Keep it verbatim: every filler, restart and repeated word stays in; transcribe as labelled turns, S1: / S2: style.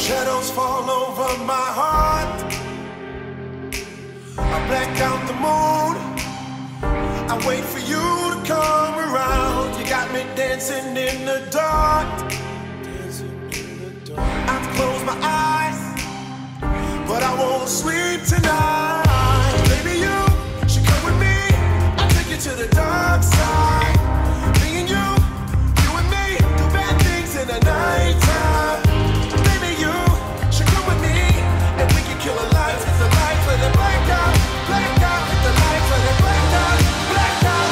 S1: Shadows fall over my heart. I black out the moon. I wait for you to come around. You got me dancing in the dark. I close my eyes, but I won't sleep tonight.